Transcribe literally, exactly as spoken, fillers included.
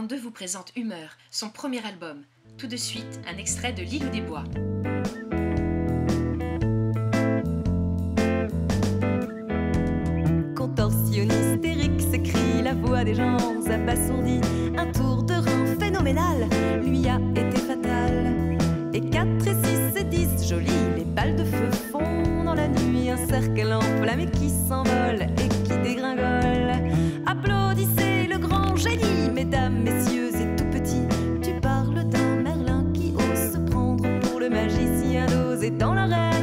deux vous présente Humeur, son premier album. Tout de suite, un extrait de L'île des bois. Contorsionniste hystérique, s'écrie la voix des gens abasourdis. Un tour de rein phénoménal lui a été fatal. Et quatre et six et dix, jolis, les balles de feu font dans la nuit un cercle enflammé qui s'envole et qui dégringole. Applaudissez le grand génie, mesdames, messieurs et tout petits. Tu parles d'un Merlin qui ose se prendre pour le magicien d'Oz, et dans l'arène